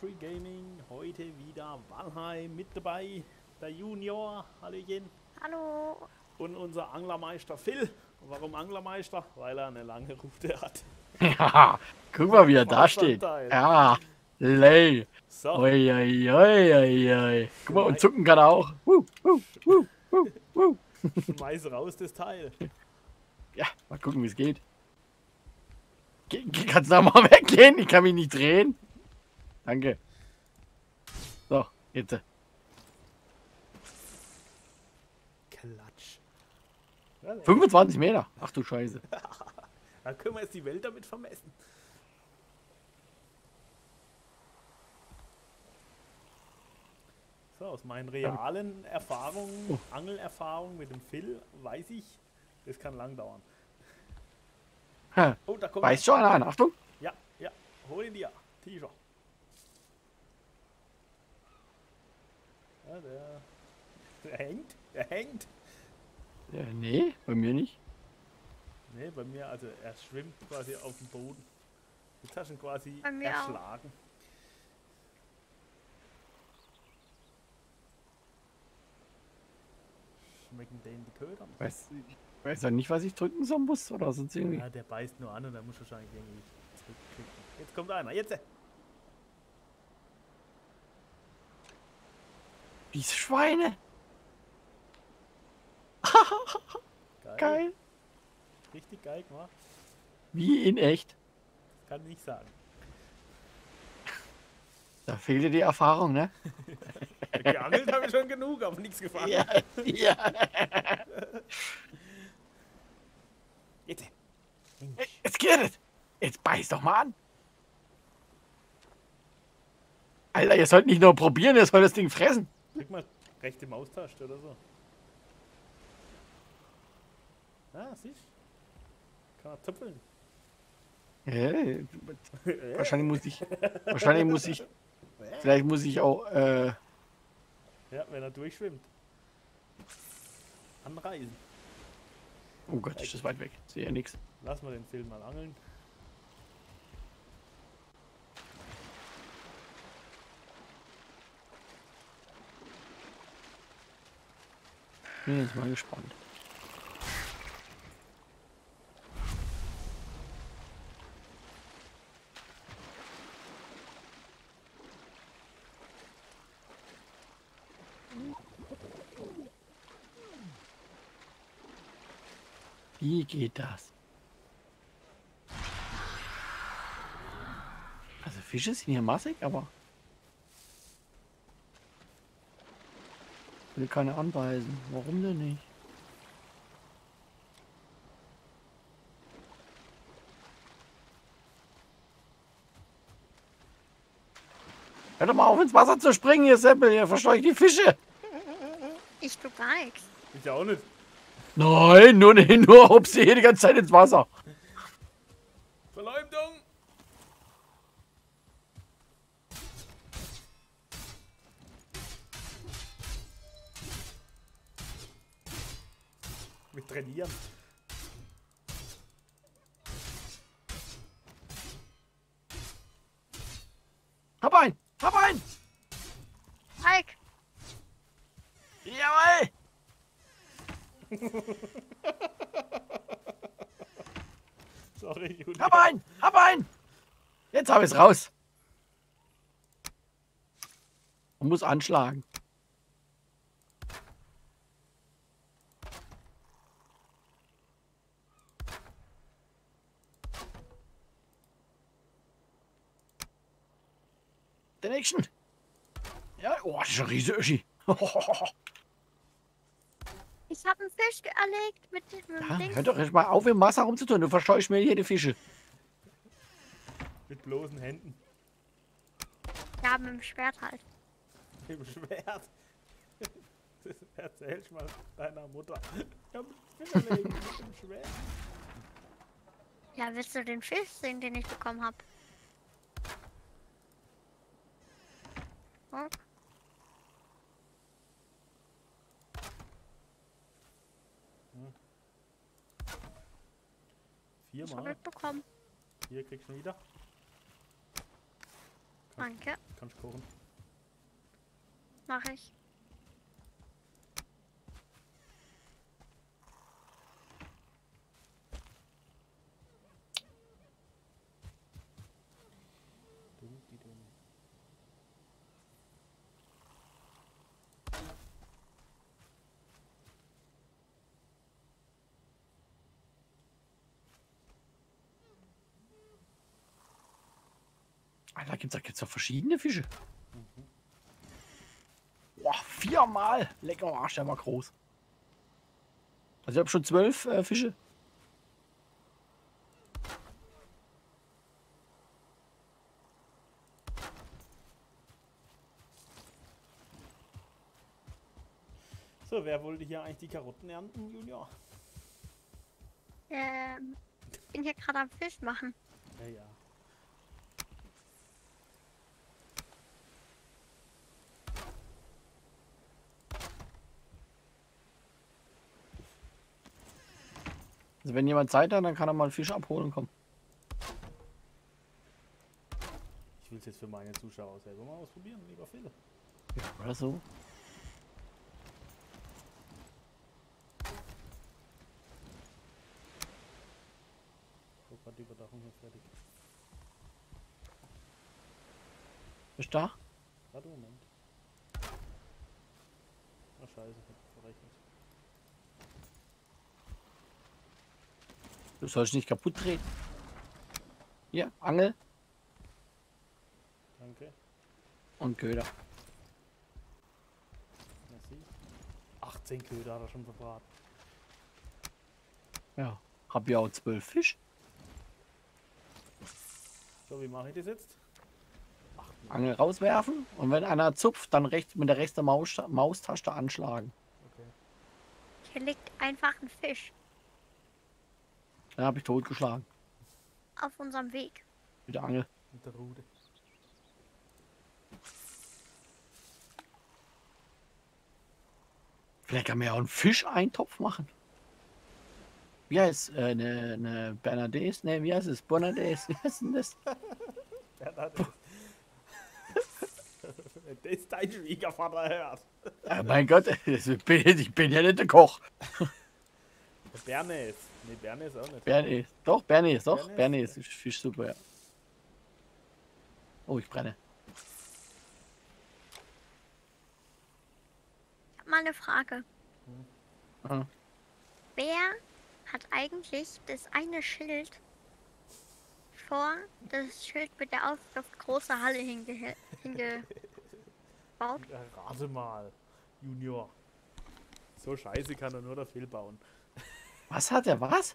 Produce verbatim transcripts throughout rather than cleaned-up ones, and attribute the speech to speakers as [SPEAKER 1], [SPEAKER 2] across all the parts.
[SPEAKER 1] Country Gaming. Heute wieder Valheim mit dabei. Der Junior, Hallöchen.
[SPEAKER 2] Hallo.
[SPEAKER 1] Und unser Anglermeister Phil. Und warum Anglermeister? Weil er eine lange Route hat.
[SPEAKER 3] Ja, guck mal, wie er da steht. Ja, lay.
[SPEAKER 1] So.
[SPEAKER 3] Oi, oi, oi, oi, oi. Guck mal, und zucken kann er auch. Wuh, wuh, wuh, wuh, wuh.
[SPEAKER 1] Schmeiß raus das Teil.
[SPEAKER 3] Ja, mal gucken, wie es geht. Ge kannst du da mal weggehen? Ich kann mich nicht drehen. Danke. So, jetzt.
[SPEAKER 1] Klatsch.
[SPEAKER 3] fünfundzwanzig Meter. Ach du Scheiße.
[SPEAKER 1] Da können wir jetzt die Welt damit vermessen. So, aus meinen realen Erfahrungen,
[SPEAKER 3] Oh.
[SPEAKER 1] Angelerfahrungen mit dem Phil, weiß ich, das kann lang dauern.
[SPEAKER 3] Ha.
[SPEAKER 1] Oh, da kommt
[SPEAKER 3] Beißt schon einer an. Achtung.
[SPEAKER 1] Ja, ja, hol ihn dir. T-Shirt. Ja, der, der hängt, der hängt.
[SPEAKER 3] Ja, nee, bei mir nicht.
[SPEAKER 1] Ne, bei mir, also er schwimmt quasi auf dem Boden. Die Taschen quasi
[SPEAKER 2] Bei mir auch.
[SPEAKER 1] erschlagen. Schmecken denen die Köder?
[SPEAKER 3] Weiß, weiß ja nicht, was ich drücken soll muss oder sonst irgendwie.
[SPEAKER 1] Ja, der beißt nur an und dann muss wahrscheinlich irgendwie zurückklicken. Jetzt kommt einer, jetzt!
[SPEAKER 3] Diese Schweine.
[SPEAKER 1] Geil.
[SPEAKER 3] Geil.
[SPEAKER 1] Richtig geil gemacht.
[SPEAKER 3] Wie in echt.
[SPEAKER 1] Kann ich nicht sagen.
[SPEAKER 3] Da fehlt dir die Erfahrung, ne?
[SPEAKER 1] Geangelt habe ich schon genug, aber nichts gefangen.
[SPEAKER 3] Ja, ja.
[SPEAKER 1] Jetzt!
[SPEAKER 3] Jetzt geht es. Jetzt beiß doch mal an. Alter, ihr sollt nicht nur probieren, ihr sollt das Ding fressen.
[SPEAKER 1] Drück mal rechte Maustaste oder so. Ah, siehst du? Kann er töpfeln.
[SPEAKER 3] Hey, wahrscheinlich muss ich. Wahrscheinlich muss ich. Vielleicht muss ich auch. Äh,
[SPEAKER 1] Ja, wenn er durchschwimmt. Anreisen.
[SPEAKER 3] oh Gott, ist das weit weg. Sehe ja nichts.
[SPEAKER 1] Lass mal den Film mal angeln.
[SPEAKER 3] Bin jetzt mal gespannt. Wie geht das? Also Fische sind hier massig, aber ich will keine anbeißen. Warum denn nicht? Hör doch mal auf ins Wasser zu springen, ihr Seppel, ihr verscheucht die Fische.
[SPEAKER 2] Ich tu gar nichts.
[SPEAKER 1] Ich auch nicht.
[SPEAKER 3] Nein, nur nicht, nur hopst du hier die ganze Zeit ins Wasser.
[SPEAKER 1] Verleumdung! Wir trainieren.
[SPEAKER 3] Hab ein, hab ein.
[SPEAKER 2] Mike,
[SPEAKER 3] Jawohl.
[SPEAKER 1] Sorry, Julia.
[SPEAKER 3] Hab ein, hab ein. Jetzt hab ich's raus. Man muss anschlagen. Den nächsten. Ja, oh, das ist ein riese Öschi.
[SPEAKER 2] ich habe einen Fisch erlegt mit dem
[SPEAKER 3] Ja,
[SPEAKER 2] Ding.
[SPEAKER 3] hör doch erst mal auf, im Wasser rumzutun. Du verscheuchst mir hier die Fische.
[SPEAKER 1] Mit bloßen Händen.
[SPEAKER 2] Ja, mit dem Schwert halt.
[SPEAKER 1] Mit dem Schwert. Das erzählst mal deiner Mutter. Ich hab einen Fisch erlegt mit dem Schwert.
[SPEAKER 2] Ja, willst du den Fisch sehen, den ich bekommen habe? Oh,
[SPEAKER 1] Viermal.
[SPEAKER 2] schon mitbekommen.
[SPEAKER 1] Hier kriegst du wieder.
[SPEAKER 2] Danke,
[SPEAKER 1] Kannst kochen.
[SPEAKER 2] mache ich.
[SPEAKER 1] Dumm, die dumm.
[SPEAKER 3] Alter, gibt's da gibt's doch verschiedene Fische. Boah, viermal. Lecker Arsch, der war groß. Also ich habe schon zwölf äh, Fische.
[SPEAKER 1] So, wer wollte hier eigentlich die Karotten ernten, Junior?
[SPEAKER 2] Ähm, ich bin hier gerade am Fisch machen.
[SPEAKER 1] Ja, ja.
[SPEAKER 3] Also wenn jemand Zeit hat, dann kann er mal einen Fisch abholen kommen.
[SPEAKER 1] Ich will es jetzt für meine Zuschauer selber mal ausprobieren, lieber Phil.
[SPEAKER 3] Ja, oder so.
[SPEAKER 1] So, gerade die Überdachung hier fertig.
[SPEAKER 3] Bist du da?
[SPEAKER 1] Warte, Moment. Ach scheiße, ich hab verrechnet.
[SPEAKER 3] Du sollst nicht kaputt drehen. Hier, Angel
[SPEAKER 1] Danke.
[SPEAKER 3] und Köder.
[SPEAKER 1] Merci. achtzehn Köder hat er schon verbraten.
[SPEAKER 3] Ja, hab ja auch zwölf Fisch.
[SPEAKER 1] So, wie mache ich das jetzt? Ach,
[SPEAKER 3] Angel rauswerfen und wenn einer zupft, dann rechts mit der rechten Maus Maustaste anschlagen.
[SPEAKER 1] okay.
[SPEAKER 2] Hier liegt einfach ein Fisch
[SPEAKER 3] Dann habe ich totgeschlagen.
[SPEAKER 2] auf unserem Weg.
[SPEAKER 3] Mit der Angel.
[SPEAKER 1] Mit der Rute.
[SPEAKER 3] Vielleicht kann man ja auch einen Fischeintopf machen. Wie heißt äh, eine, eine Bernadette? Ne, wie heißt es? Bonadette? Wie heißt denn das?
[SPEAKER 1] Bernadette. Das ist dein Schwiegervater hört.
[SPEAKER 3] Äh, mein Gott, ich bin, ich bin ja nicht der Koch.
[SPEAKER 1] Der Bernays. Ne, Bernays auch nicht.
[SPEAKER 3] Bernays. Doch, Bernays, doch.
[SPEAKER 1] Bernays,
[SPEAKER 3] Bernays ist Fisch super, ja. Oh, ich brenne.
[SPEAKER 2] Ich habe mal eine Frage.
[SPEAKER 3] Ah.
[SPEAKER 2] Wer hat eigentlich das eine Schild vor das Schild mit der Aufschrift große Halle hinge hingebaut?
[SPEAKER 1] Ja, rate mal, Junior. So scheiße kann er nur der Phil bauen.
[SPEAKER 3] Was hat er? Was?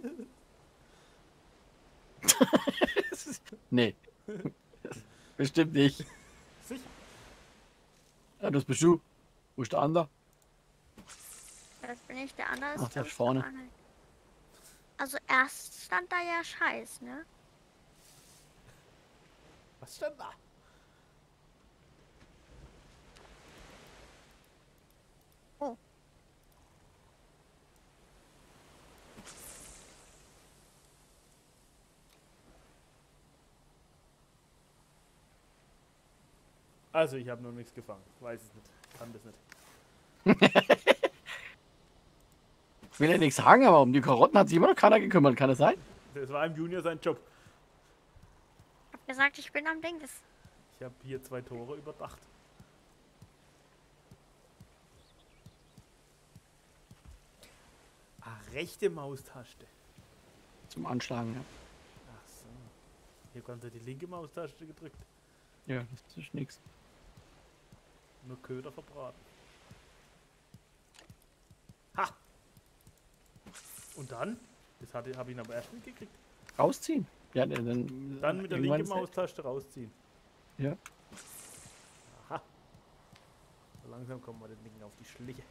[SPEAKER 3] Nee. Bestimmt nicht.
[SPEAKER 1] Sicher.
[SPEAKER 3] Ja, das bist du. Wo ist der andere?
[SPEAKER 2] Das bin ich, der andere
[SPEAKER 3] Ach, der
[SPEAKER 2] das
[SPEAKER 3] ist vorne.
[SPEAKER 2] der andere. Also erst stand da ja Scheiß, ne?
[SPEAKER 1] Was stand da?
[SPEAKER 2] Oh.
[SPEAKER 1] Also, ich habe noch nichts gefangen. Weiß es nicht. Kann das nicht.
[SPEAKER 3] Ich will ja nichts sagen, aber um die Karotten hat sich immer noch keiner gekümmert. Kann das sein?
[SPEAKER 1] Das war im Junior sein Job.
[SPEAKER 2] Ich hab gesagt, ich bin am Dings.
[SPEAKER 1] Ich habe hier zwei Tore überdacht. Ah, rechte Maustaste.
[SPEAKER 3] Zum Anschlagen, ja.
[SPEAKER 1] Ach so. Hier konnte die linke Maustaste gedrückt.
[SPEAKER 3] Ja, das ist nix.
[SPEAKER 1] Nur Köder verbraten. Ha! Und dann? Das hatte habe ich ihn aber erst nicht gekriegt.
[SPEAKER 3] Rausziehen. Ja, dann, dann,
[SPEAKER 1] Dann mit der
[SPEAKER 3] irgendwann
[SPEAKER 1] linken
[SPEAKER 3] ist-
[SPEAKER 1] Maustaste rausziehen.
[SPEAKER 3] Ja.
[SPEAKER 1] Aha. So langsam kommen wir den Dingen auf die Schliche.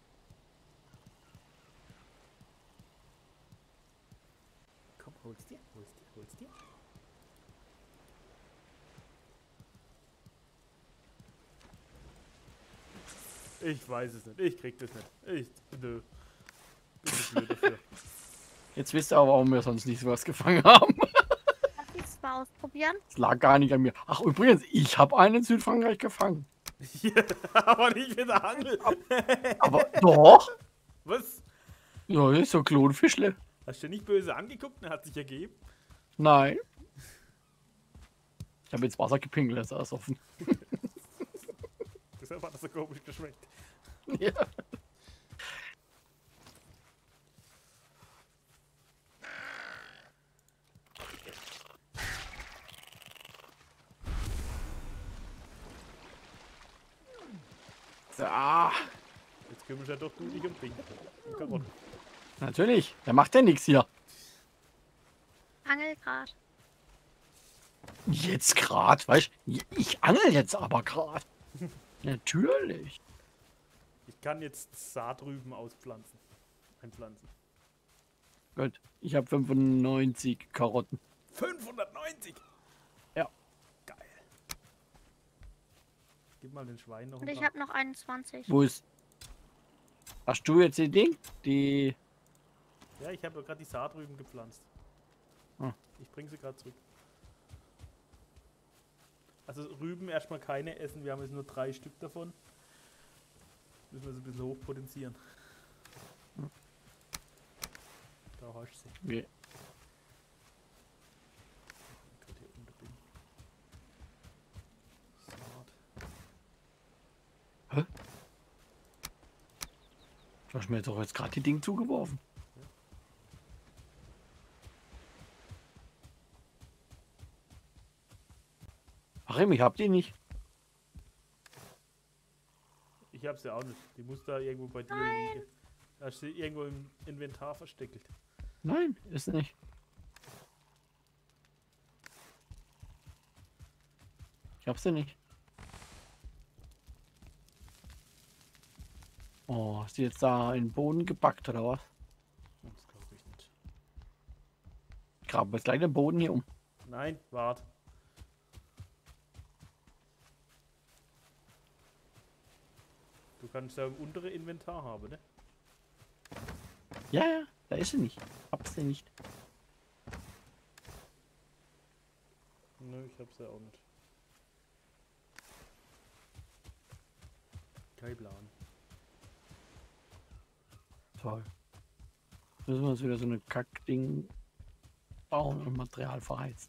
[SPEAKER 1] Komm, hol's dir, hol's dir, hol's dir. Ich weiß es nicht. Ich krieg das nicht. Ich. Nö. Bin zu blöd dafür.
[SPEAKER 3] Jetzt wisst ihr auch, warum wir sonst nicht so was gefangen haben.
[SPEAKER 2] Das ist, warum mal ausprobieren.
[SPEAKER 3] Es lag gar nicht an mir. Ach, übrigens, ich habe einen in Südfrankreich gefangen.
[SPEAKER 1] Aber nicht mit der Angel.
[SPEAKER 3] Aber doch.
[SPEAKER 1] Was?
[SPEAKER 3] Ja, ist so Klonfischle.
[SPEAKER 1] Hast du nicht böse angeguckt? Er hat sich ergeben.
[SPEAKER 3] Nein. Ich habe ins Wasser gepinkelt, das ist alles offen.
[SPEAKER 1] Deshalb hat das so komisch geschmeckt.
[SPEAKER 3] Ja. So,
[SPEAKER 1] Jetzt kümmern ja doch du dich um Pink. Und Karotten.
[SPEAKER 3] natürlich. Der macht ja nichts hier.
[SPEAKER 2] Angelgrad.
[SPEAKER 3] Jetzt grad, weißt du? Ich angel jetzt aber grad. Natürlich.
[SPEAKER 1] Ich kann jetzt Saatrüben auspflanzen. Einpflanzen.
[SPEAKER 3] Gut. Ich habe fünfundneunzig Karotten.
[SPEAKER 1] fünfhundertneunzig!
[SPEAKER 3] Ja.
[SPEAKER 1] Geil. Gib mal den Schwein noch
[SPEAKER 2] Und
[SPEAKER 1] ein
[SPEAKER 2] ich
[SPEAKER 1] paar.
[SPEAKER 2] habe noch einundzwanzig.
[SPEAKER 3] Wo ist. Hast du jetzt die Ding? Die.
[SPEAKER 1] Ja, ich habe gerade die Saatrüben gepflanzt.
[SPEAKER 3] Ah.
[SPEAKER 1] Ich bringe sie gerade zurück. Also Rüben erstmal keine essen, wir haben jetzt nur drei Stück davon. Müssen wir sie ein bisschen hochpotenzieren.
[SPEAKER 3] Hm.
[SPEAKER 1] Da hast du sie.
[SPEAKER 3] Wie?
[SPEAKER 1] Ich grad hier unten bin. Saat.
[SPEAKER 3] Hä? Du hast mir doch jetzt gerade die Ding zugeworfen. Ach, ich hab die nicht.
[SPEAKER 1] Ich habe sie auch nicht. Die muss da irgendwo bei dir
[SPEAKER 2] Nein.
[SPEAKER 1] liegen. Da hast du sie irgendwo im Inventar versteckt.
[SPEAKER 3] Nein, ist nicht. Ich hab sie nicht. Oh, ist die jetzt da in den Boden gebackt oder was?
[SPEAKER 1] Das glaube ich nicht.
[SPEAKER 3] Ich grabe jetzt gleich den Boden hier um.
[SPEAKER 1] Nein, wart. Du kannst ja im unteren Inventar haben, ne?
[SPEAKER 3] Ja, ja, da ist sie nicht. Hab sie nicht.
[SPEAKER 1] Nö, ich hab's ja auch nicht. Kein Plan.
[SPEAKER 3] Toll. Müssen wir uns wieder so eine Kackding bauen und Material verheizen.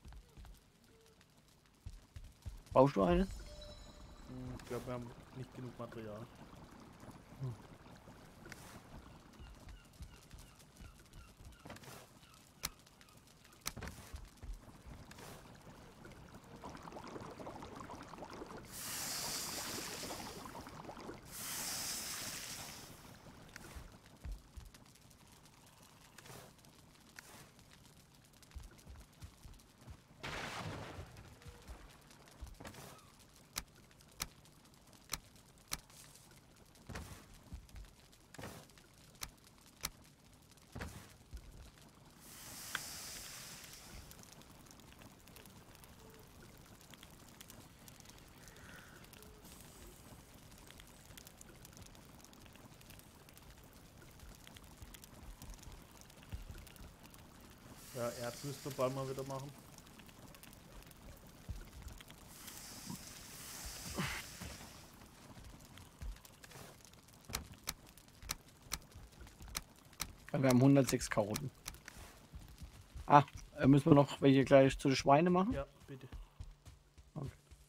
[SPEAKER 3] Brauchst du eine?
[SPEAKER 1] Hm, Ich glaube, wir haben nicht genug Material. Ja, Erz müssten wir bald mal wieder machen.
[SPEAKER 3] Wir haben hundertsechs Karotten. Ah, äh, müssen wir noch welche gleich zu den Schweine machen?
[SPEAKER 1] Ja, bitte.
[SPEAKER 3] Okay.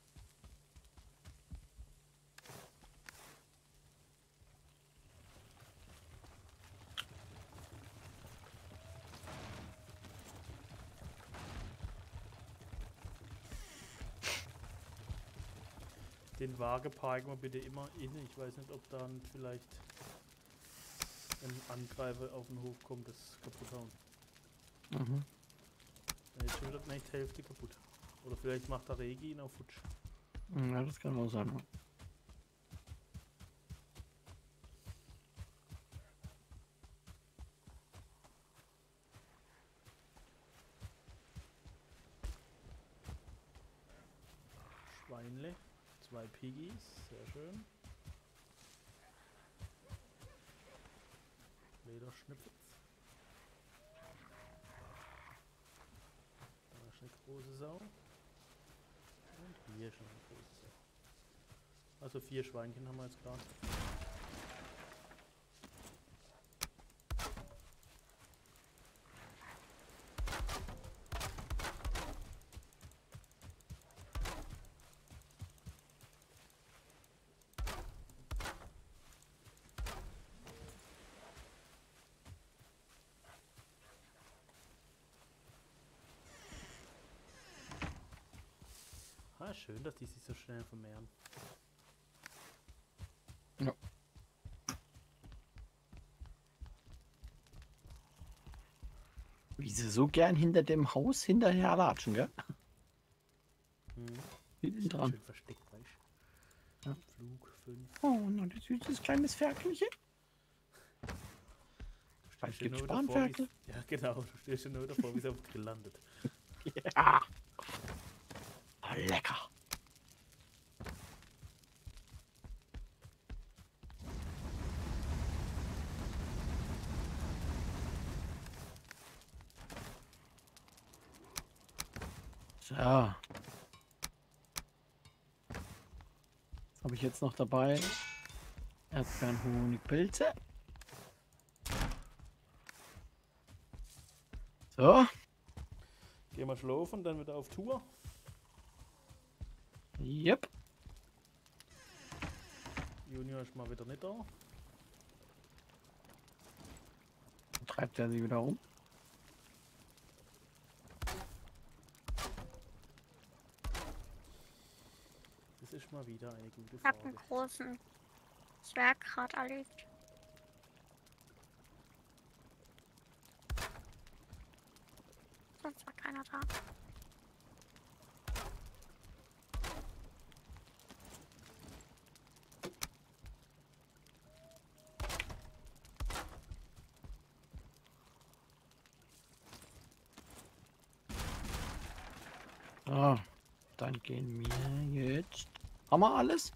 [SPEAKER 1] Den Wagen parken wir bitte immer inne. Ich weiß nicht, ob dann vielleicht ein Angreifer auf den Hof kommt, das kaputt hauen.
[SPEAKER 3] Mhm.
[SPEAKER 1] Jetzt schon wieder nicht die Hälfte kaputt. Oder vielleicht macht der Regi ihn auf Futsch.
[SPEAKER 3] Ja, das kann auch sein.
[SPEAKER 1] Schweinle. Zwei Piggies. Sehr schön. Lederschnippels. Da ist eine große Sau. Und hier schon eine große Sau. Also vier Schweinchen haben wir jetzt gerade. Ah, schön, dass die sich so schnell vermehren.
[SPEAKER 3] Ja. Wie sie so gern hinter dem Haus hinterher latschen, gell?
[SPEAKER 1] Hm.
[SPEAKER 3] Hinten dran.
[SPEAKER 1] Schön versteckt, weißt du?
[SPEAKER 3] Ja.
[SPEAKER 1] Flug fünf.
[SPEAKER 3] Oh, na, das süßes kleines Ferkelchen. Bald gibt's Spanferkel.
[SPEAKER 1] Ja, genau. Du stehst ja nur davor, wie es auf dem Grill landet.
[SPEAKER 3] Ja. Oh, lecker. So. Was habe ich jetzt noch dabei? Erdbeeren, Honig, Pilze. So.
[SPEAKER 1] Gehen wir schlafen, dann wieder auf Tour.
[SPEAKER 3] Yep.
[SPEAKER 1] Junior ist mal wieder nicht da.
[SPEAKER 3] Dann treibt er sie wieder rum.
[SPEAKER 1] Das ist mal wieder eine gute
[SPEAKER 2] Ich hab
[SPEAKER 1] Frage.
[SPEAKER 2] einen großen Zwerg gerade erlegt. Sonst war keiner da.
[SPEAKER 3] So. Dann gehen wir jetzt. Haben wir alles?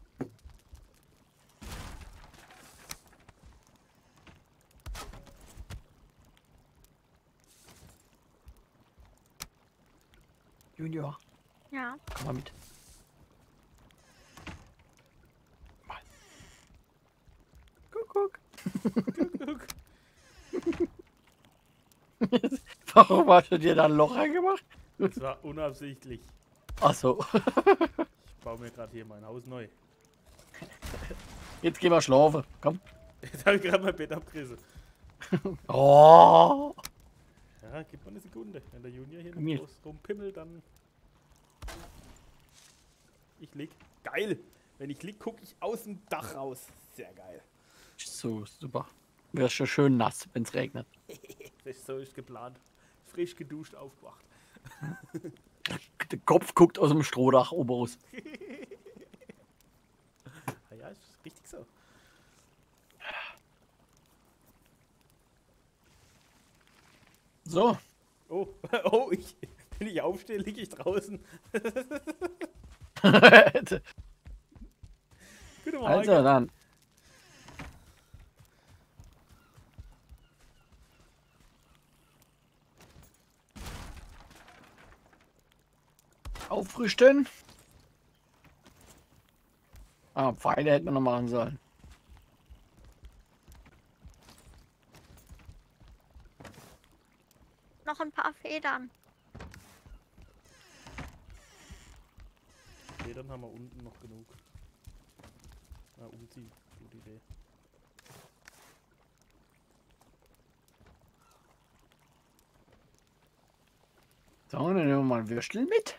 [SPEAKER 3] Junior,
[SPEAKER 2] Ja.
[SPEAKER 3] komm mal mit. Mal. Guck, guck.
[SPEAKER 1] Guck.
[SPEAKER 3] Warum hast du dir da ein Loch reingemacht?
[SPEAKER 1] Das war unabsichtlich.
[SPEAKER 3] Ach so.
[SPEAKER 1] Ich baue mir gerade hier mein Haus neu.
[SPEAKER 3] Jetzt gehen wir schlafen. Komm.
[SPEAKER 1] Jetzt habe ich gerade mein Bett abgerissen.
[SPEAKER 3] Oh.
[SPEAKER 1] Ja, gib mal eine Sekunde. Wenn der Junior hier
[SPEAKER 3] Komm
[SPEAKER 1] noch
[SPEAKER 3] hier.
[SPEAKER 1] groß rumpimmelt, dann... Ich lieg. Geil! Wenn ich lieg, gucke ich aus dem Dach raus. Sehr geil.
[SPEAKER 3] So, super. Wäre schon schön nass, wenn es regnet.
[SPEAKER 1] Das ist so ist geplant. Frisch geduscht, aufgewacht.
[SPEAKER 3] Der Kopf guckt aus dem Strohdach oben raus.
[SPEAKER 1] Ah ja, ist richtig so.
[SPEAKER 3] So.
[SPEAKER 1] Oh, oh, ich, wenn ich aufstehe, liege ich draußen. Guten Morgen.
[SPEAKER 3] Also dann. Auffrühstellen. Ah, Pfeile hätten wir noch machen sollen.
[SPEAKER 2] Noch ein paar Federn.
[SPEAKER 1] Okay, dann haben wir unten noch genug. Na, umziehen. Gute Idee.
[SPEAKER 3] So, dann nehmen wir mal ein Würstel mit.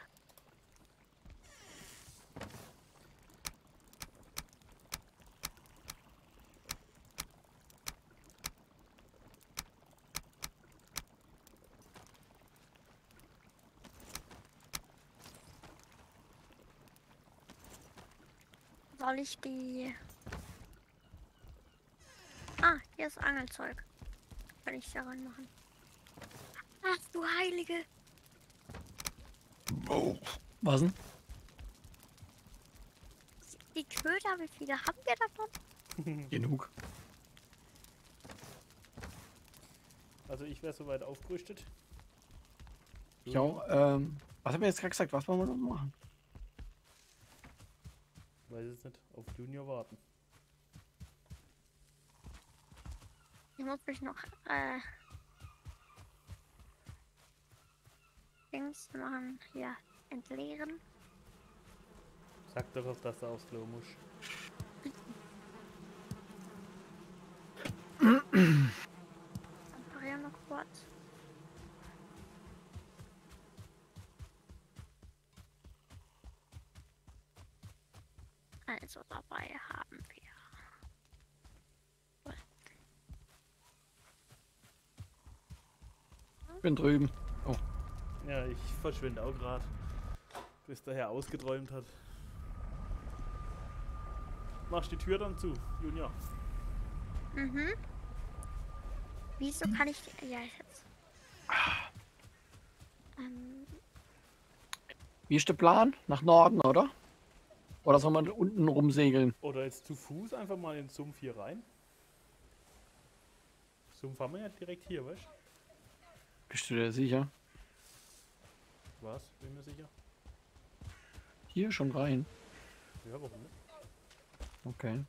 [SPEAKER 2] Soll ich die... Ah, hier ist Angelzeug. Kann ich da reinmachen. Ach du Heilige.
[SPEAKER 3] Was denn?
[SPEAKER 2] Die Köder, wie viele haben wir davon?
[SPEAKER 3] Genug.
[SPEAKER 1] Also ich wäre soweit aufgerüstet.
[SPEAKER 3] Ich auch. Ähm, Was haben wir jetzt gerade gesagt? Was wollen wir noch machen?
[SPEAKER 1] Weiß es nicht. Auf Junior warten.
[SPEAKER 2] Ich muss mich noch äh, Dings machen. Hier, entleeren.
[SPEAKER 1] Sag doch, auf dass du aufs Klo musst.
[SPEAKER 2] Reparieren noch kurz. Also dabei haben wir.
[SPEAKER 3] Ich bin drüben.
[SPEAKER 1] Ja, ich verschwinde auch gerade. Bis der Herr ausgeträumt hat. Machst die Tür dann zu, Junior.
[SPEAKER 2] Mhm. Wieso kann ich. Ja, jetzt. Ähm,
[SPEAKER 3] Wie ist der Plan? Nach Norden, oder? Oder soll man unten rumsegeln?
[SPEAKER 1] Oder jetzt zu Fuß einfach mal in den Sumpf hier rein. Sumpf haben wir ja direkt hier, weißt du?
[SPEAKER 3] Bist du dir sicher?
[SPEAKER 1] Was? Bin mir sicher?
[SPEAKER 3] Hier schon rein.
[SPEAKER 1] Ja, warum nicht?
[SPEAKER 3] Okay.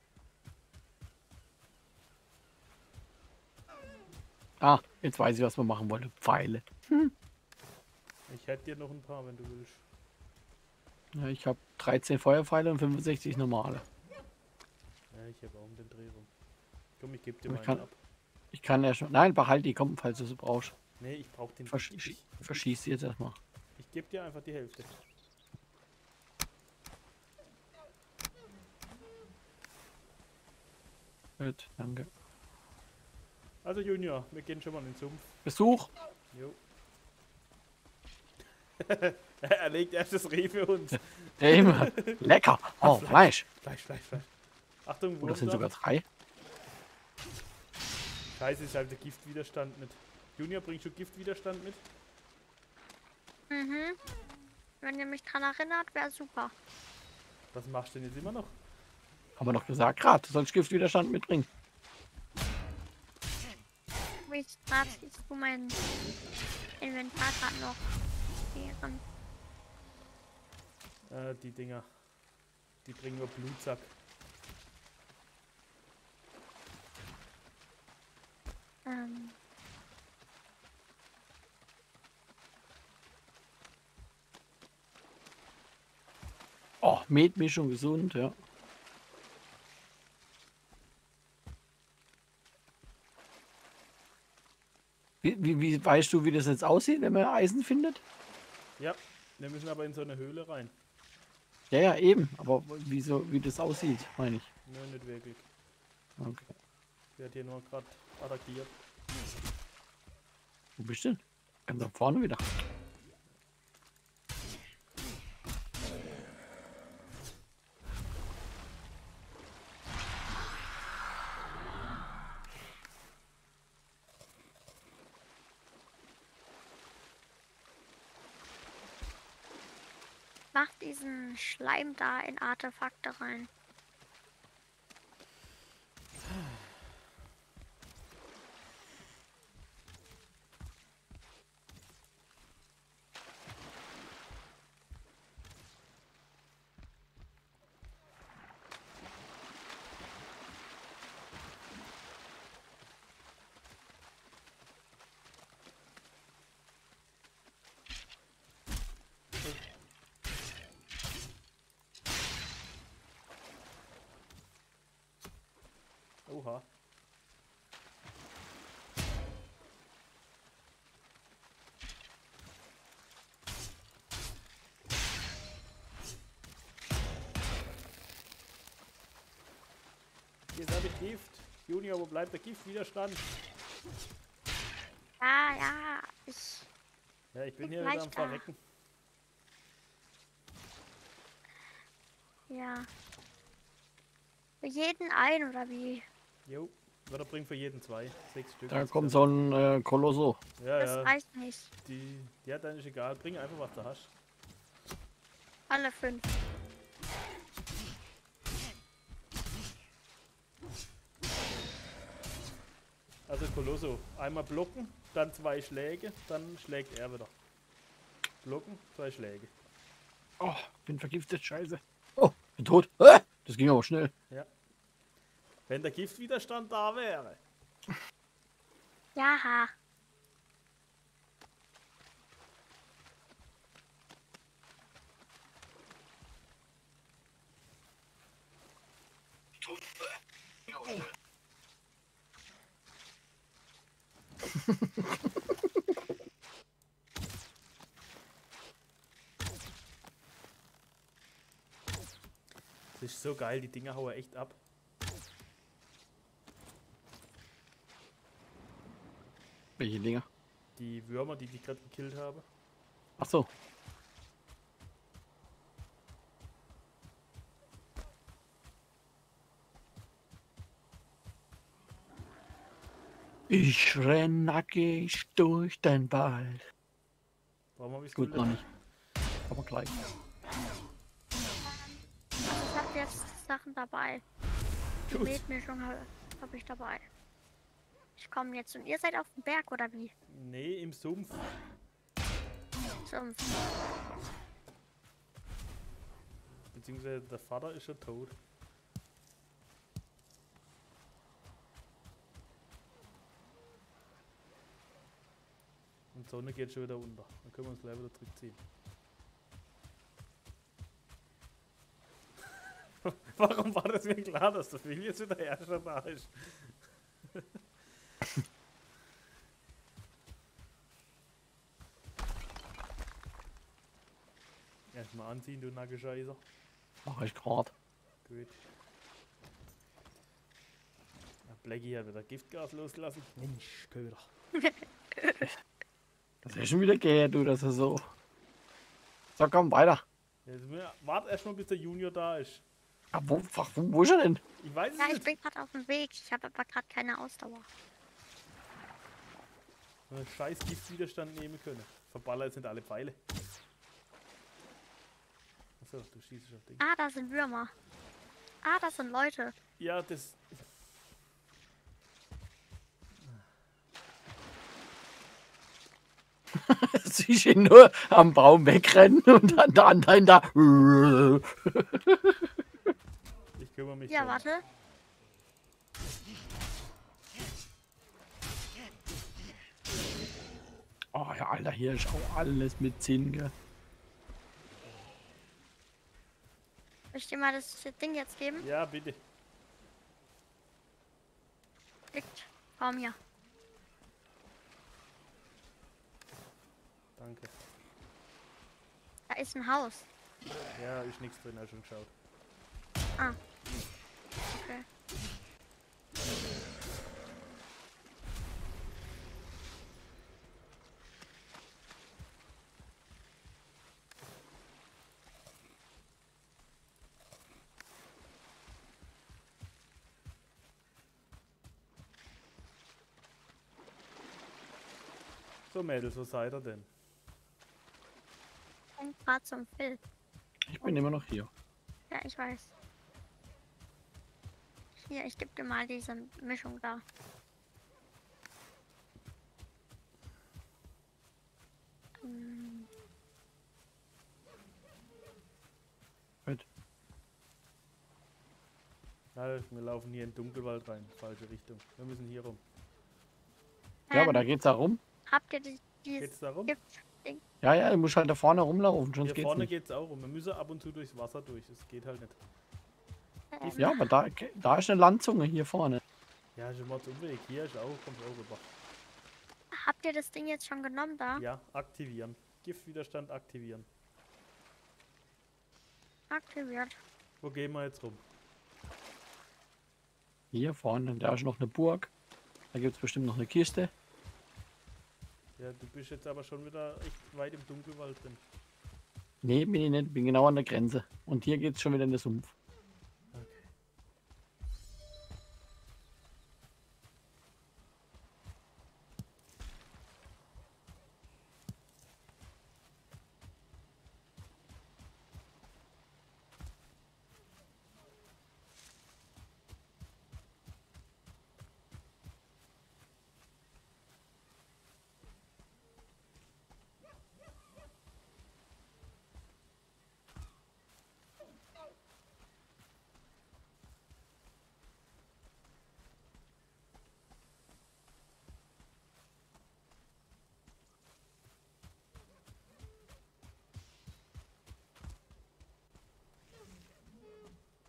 [SPEAKER 3] Ah, jetzt weiß ich, was wir machen wollten. Pfeile.
[SPEAKER 1] Ich hätte dir noch ein paar, wenn du willst.
[SPEAKER 3] Ja, ich habe dreizehn Feuerpfeile und fünfundsechzig normale.
[SPEAKER 1] Ja, ich habe auch um den Dreh rum. Komm, ich gebe dir
[SPEAKER 3] Ich
[SPEAKER 1] mal
[SPEAKER 3] kann-
[SPEAKER 1] einen ab.
[SPEAKER 3] Ich kann ja schon. Nein, behalt die, komm, falls du sie brauchst.
[SPEAKER 1] Nee, ich brauch den.
[SPEAKER 3] Versch
[SPEAKER 1] ich ich,
[SPEAKER 3] verschieß die jetzt erstmal.
[SPEAKER 1] ich gebe dir einfach die Hälfte.
[SPEAKER 3] Gut, danke.
[SPEAKER 1] Also Junior, wir gehen schon mal in den Sumpf.
[SPEAKER 3] Besuch.
[SPEAKER 1] Jo. Er legt erst das Reh für uns.
[SPEAKER 3] Der immer. Lecker. Oh, Fleisch.
[SPEAKER 1] Fleisch, Fleisch, Fleisch. Achtung,
[SPEAKER 3] Oh, das sind
[SPEAKER 1] Wurm da.
[SPEAKER 3] sogar drei.
[SPEAKER 1] Scheiße, ist halt der Giftwiderstand mit. Junior, bringst du Giftwiderstand mit?
[SPEAKER 2] mhm. Wenn ihr mich dran erinnert, wäre super.
[SPEAKER 1] Was machst du denn jetzt immer noch?
[SPEAKER 3] Haben wir doch gesagt, gerade. Du sollst Giftwiderstand mitbringen.
[SPEAKER 2] Wie gerade siehst du mein Inventar gerade noch. Während.
[SPEAKER 1] Äh, die Dinger. Die bringen nur Blutsack.
[SPEAKER 2] Ähm.
[SPEAKER 3] Oh, Metmischung gesund, ja. Wie, wie, wie weißt du, wie das jetzt aussieht, wenn man Eisen findet?
[SPEAKER 1] Ja, wir müssen aber in so eine Höhle rein.
[SPEAKER 3] Ja, ja, eben. Aber wieso, wie das aussieht, meine ich.
[SPEAKER 1] Nö, nicht wirklich.
[SPEAKER 3] Okay.
[SPEAKER 1] Wird hier nur gerade attackiert.
[SPEAKER 3] Wo bist du denn? Ganz da vorne wieder.
[SPEAKER 2] Mach diesen Schleim da in Artefakte rein.
[SPEAKER 1] Oha. Jetzt habe ich Gift. Junior, wo bleibt der Giftwiderstand?
[SPEAKER 2] Ja, ja, ich.
[SPEAKER 1] Ja, ich bin
[SPEAKER 2] Ist
[SPEAKER 1] hier wieder am
[SPEAKER 2] leicht da.
[SPEAKER 1] Verrecken.
[SPEAKER 2] Ja. Für jeden ein oder wie?
[SPEAKER 1] Jo. Oder bringt für jeden zwei. Sechs Stück.
[SPEAKER 3] Da kommt so ein äh, Kolosso.
[SPEAKER 1] Ja,
[SPEAKER 2] Das
[SPEAKER 1] ja.
[SPEAKER 2] reicht nicht.
[SPEAKER 1] Die, ja, dann ist egal. Bring einfach, was du hast.
[SPEAKER 2] Alle fünf.
[SPEAKER 1] Also Colosso, einmal blocken, dann zwei Schläge, dann schlägt er wieder. Blocken, zwei Schläge.
[SPEAKER 3] Oh, bin vergiftet, scheiße. Oh, bin tot. Ah, das ging aber schnell.
[SPEAKER 1] Ja. Wenn der Giftwiderstand da wäre.
[SPEAKER 2] Ja.
[SPEAKER 1] Das ist so geil, die Dinger hauen echt ab.
[SPEAKER 3] Welche Dinger?
[SPEAKER 1] Die Würmer, die ich gerade gekillt habe.
[SPEAKER 3] Ach so. Ich renn nackig durch den Wald.
[SPEAKER 1] Warum habe ich
[SPEAKER 3] Gut, noch nicht. Aber gleich.
[SPEAKER 2] Ich habe jetzt Sachen dabei. Die
[SPEAKER 1] Gut.
[SPEAKER 2] Metmischung habe hab ich dabei. Ich komme jetzt und ihr seid auf dem Berg oder wie?
[SPEAKER 1] Nee, im Sumpf.
[SPEAKER 2] Sumpf.
[SPEAKER 1] Beziehungsweise der Vater ist schon tot. Und die Sonne geht schon wieder unter. Dann können wir uns gleich wieder zurückziehen. Warum war das mir klar, dass der Phil jetzt wieder Herrscher da ist? Erstmal anziehen, du Nackenscheißer.
[SPEAKER 3] Mach ich grad.
[SPEAKER 1] Gut. Ja, Blackie hat wieder Giftgas losgelassen. Mensch, Köder.
[SPEAKER 3] Das ist schon wieder geht, du, das ist so. So, komm, weiter.
[SPEAKER 1] Jetzt wir- wart erstmal, bis der Junior da ist.
[SPEAKER 3] Ja, wo, wo, wo ist er denn?
[SPEAKER 1] Ich weiß es
[SPEAKER 2] Ja, ich
[SPEAKER 1] nicht.
[SPEAKER 2] bin gerade auf dem Weg. Ich habe aber gerade keine Ausdauer.
[SPEAKER 1] Einen scheiß Giftwiderstand nehmen können. Verballer jetzt nicht alle Pfeile. Achso, du schießt auf Ding.
[SPEAKER 2] Ah, da sind Würmer. Ah, das sind Leute.
[SPEAKER 1] Ja, das.
[SPEAKER 3] Sieh ich ihn nur am Baum wegrennen und dann der andere da.
[SPEAKER 1] Ich kümmere mich
[SPEAKER 2] Ja,
[SPEAKER 1] drum.
[SPEAKER 2] warte.
[SPEAKER 3] Oh ja, Alter, hier ist auch alles mit Sinn, gell?
[SPEAKER 2] Soll ich dir mal das Ding jetzt geben?
[SPEAKER 1] Ja, bitte.
[SPEAKER 2] Liegt vor mir.
[SPEAKER 1] Danke.
[SPEAKER 2] Da ist ein Haus.
[SPEAKER 1] Ja, ist nichts drin, hab schon geschaut.
[SPEAKER 2] Ah. Okay.
[SPEAKER 1] So, Mädels, wo seid ihr denn?
[SPEAKER 2] Ich bin gerade zum Phil.
[SPEAKER 3] Ich bin immer noch hier.
[SPEAKER 2] Ja, ich weiß. Hier, ich gebe dir mal diese Mischung da. Ähm,
[SPEAKER 3] Gut.
[SPEAKER 1] Ja, wir laufen hier in den Dunkelwald rein. Falsche Richtung. Wir müssen hier rum.
[SPEAKER 3] Ja, aber
[SPEAKER 2] ähm,
[SPEAKER 3] da geht's da rum.
[SPEAKER 2] Habt ihr die, dieses
[SPEAKER 1] Geht's da rum?
[SPEAKER 2] Giftding?
[SPEAKER 3] Ja, ja, du musst halt da vorne rumlaufen, sonst
[SPEAKER 1] Hier
[SPEAKER 3] geht's
[SPEAKER 1] vorne
[SPEAKER 3] nicht.
[SPEAKER 1] geht's auch rum. Wir müssen ab und zu durchs Wasser durch. Es geht halt nicht.
[SPEAKER 2] Ähm,
[SPEAKER 3] Ja, aber da, da ist eine Landzunge hier vorne.
[SPEAKER 1] Ja, schon mal zum Weg. Hier ist auch, kommt auch rüber.
[SPEAKER 2] Habt ihr das Ding jetzt schon genommen da?
[SPEAKER 1] Ja, aktivieren. Giftwiderstand aktivieren.
[SPEAKER 2] Aktiviert.
[SPEAKER 1] Wo gehen wir jetzt rum?
[SPEAKER 3] Hier vorne, da ist noch eine Burg. Da gibt's bestimmt noch eine Kiste.
[SPEAKER 1] Ja, du bist jetzt aber schon wieder echt weit im Dunkelwald drin.
[SPEAKER 3] Nee, bin ich nicht, bin genau an der Grenze. Und hier geht's schon wieder in den Sumpf.
[SPEAKER 1] Okay.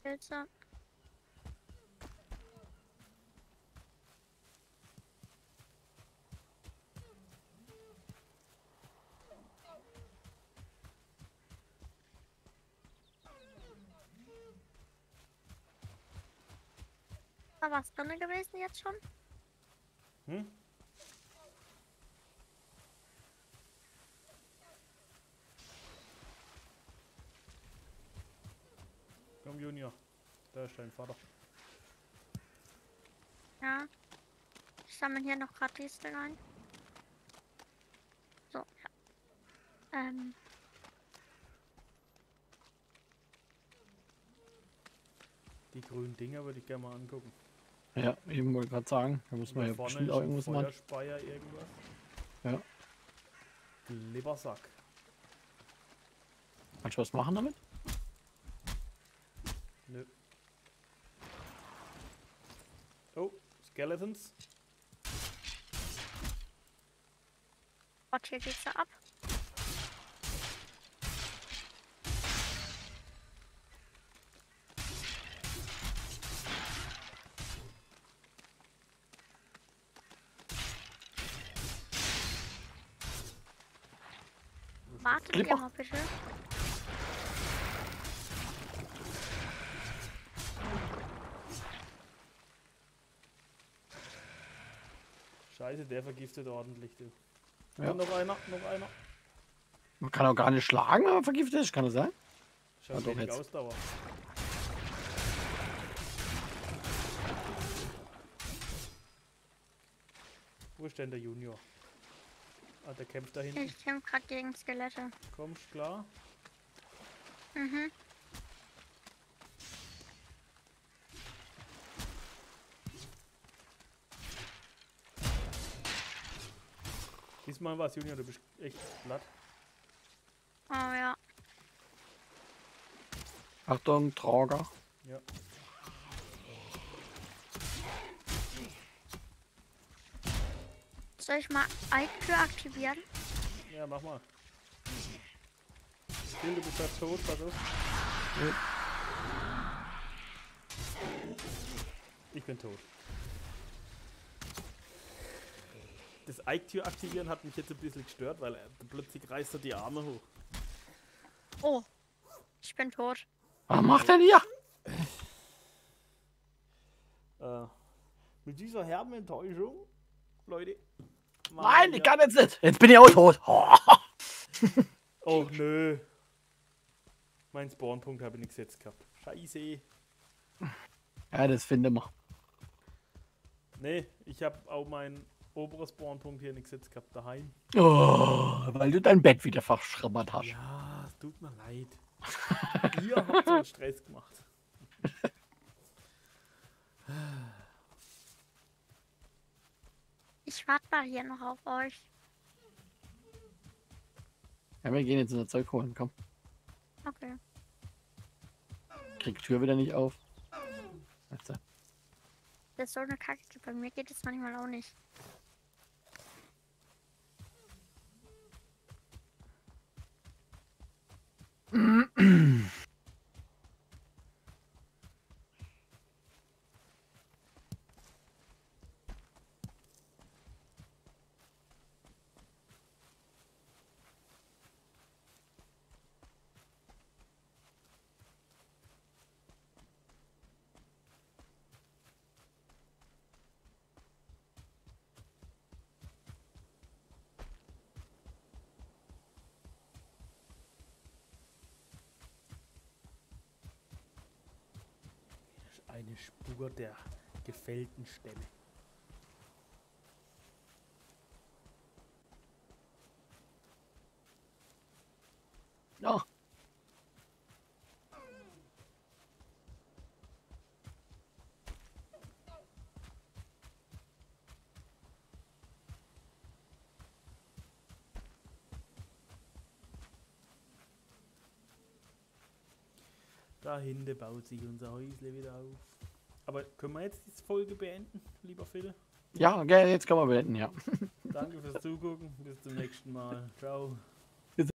[SPEAKER 2] Pilze. Da was drin gewesen jetzt schon?
[SPEAKER 1] Hm? Komm, Junior. Da ist dein Vater.
[SPEAKER 2] Ja. Ich sammle hier noch gerade Distel ein. So, ja. Ähm.
[SPEAKER 1] Die grünen Dinger würde ich gerne mal angucken.
[SPEAKER 3] Ja, eben wollte gerade sagen, da muss man
[SPEAKER 1] Da
[SPEAKER 3] ja
[SPEAKER 1] vorne
[SPEAKER 3] bestimmt
[SPEAKER 1] ist
[SPEAKER 3] auch
[SPEAKER 1] ein
[SPEAKER 3] irgendwas machen.
[SPEAKER 1] Feuerspeier, irgendwas.
[SPEAKER 3] Ja.
[SPEAKER 1] Glibbersack.
[SPEAKER 3] Kannst du was machen damit?
[SPEAKER 1] Nö. Oh, Skeletons.
[SPEAKER 2] Gott, hier geht's ja ab. Wartet ihr
[SPEAKER 3] Clipper.
[SPEAKER 2] mal bitte.
[SPEAKER 1] Scheiße, der vergiftet ordentlich, du.
[SPEAKER 3] Ja.
[SPEAKER 1] Und noch einer, noch einer.
[SPEAKER 3] Man kann auch gar nicht schlagen, wenn man vergiftet ist, kann das sein?
[SPEAKER 1] Schaut
[SPEAKER 3] Ja, doch
[SPEAKER 1] wenig
[SPEAKER 3] jetzt.
[SPEAKER 1] Ausdauer. Wo ist denn der Junior? Ah, der kämpft da hinten.
[SPEAKER 2] Ich kämpfe gerade gegen Skelette.
[SPEAKER 1] Kommst klar?
[SPEAKER 2] Mhm.
[SPEAKER 1] Diesmal was, Junior, du bist echt platt.
[SPEAKER 2] Oh ja.
[SPEAKER 3] Achtung, Trager.
[SPEAKER 1] Ja.
[SPEAKER 2] Soll ich mal Eiktür aktivieren?
[SPEAKER 1] Ja, mach mal. Phil, du bist fast tot, pass auf.
[SPEAKER 3] Ja.
[SPEAKER 1] Ich bin tot. Das Eiktür aktivieren hat mich jetzt ein bisschen gestört, weil er, plötzlich reißt er die Arme hoch.
[SPEAKER 2] Oh. Ich bin tot.
[SPEAKER 3] Was macht denn hier?
[SPEAKER 1] Äh, mit dieser herben Enttäuschung, Leute.
[SPEAKER 3] Nein, ich kann jetzt nicht. Jetzt bin ich auch tot. Oh.
[SPEAKER 1] Oh nö. Mein Spawnpunkt habe ich nicht gesetzt gehabt. Scheiße.
[SPEAKER 3] Ja, das finden wir.
[SPEAKER 1] Nee, ich habe auch meinen oberen Spawnpunkt hier nicht gesetzt gehabt daheim.
[SPEAKER 3] Oh, weil du dein Bett wieder verschribbert hast.
[SPEAKER 1] Ja, es tut mir leid. Ihr habt so einen Stress gemacht.
[SPEAKER 2] Ich warte mal hier noch auf euch.
[SPEAKER 3] Ja, wir gehen jetzt unser Zeug holen, komm.
[SPEAKER 2] Okay.
[SPEAKER 3] Krieg die Tür wieder nicht auf. Weißt du?
[SPEAKER 2] Das ist so eine Kacke. Bei mir geht es manchmal auch nicht.
[SPEAKER 1] Eine Spur der gefällten Stämme.
[SPEAKER 3] Ja.
[SPEAKER 1] Da hinten baut sich unser Häusle wieder auf. Aber können wir jetzt die Folge beenden, lieber Phil?
[SPEAKER 3] Ja, okay, jetzt können wir beenden, ja.
[SPEAKER 1] Danke fürs Zugucken. Bis zum nächsten Mal. Ciao.